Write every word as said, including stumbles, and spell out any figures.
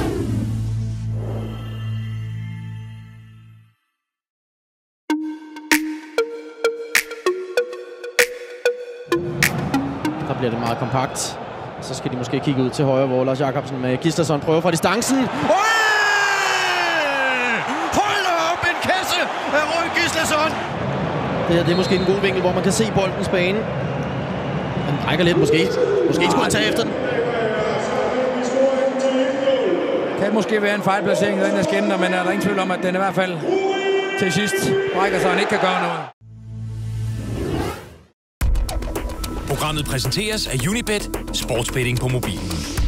Der bliver det meget kompakt. Så skal de måske kigge ud til højre, hvor Lars Jacobsen med Gislason prøver fra distancen. Øj! Hold op, en kasse af Røe Gislason! Det her det er måske en god vinkel, hvor man kan se boldens bane. Han brækker lidt, måske. Måske skulle han tage efter den. Kan måske være en fejlplacering i den her skinner, men er der ingen tvivl om, at den i hvert fald til sidst brækker, så han ikke kan gøre noget. Programmet præsenteres af Unibet, sportsbetting på mobilen.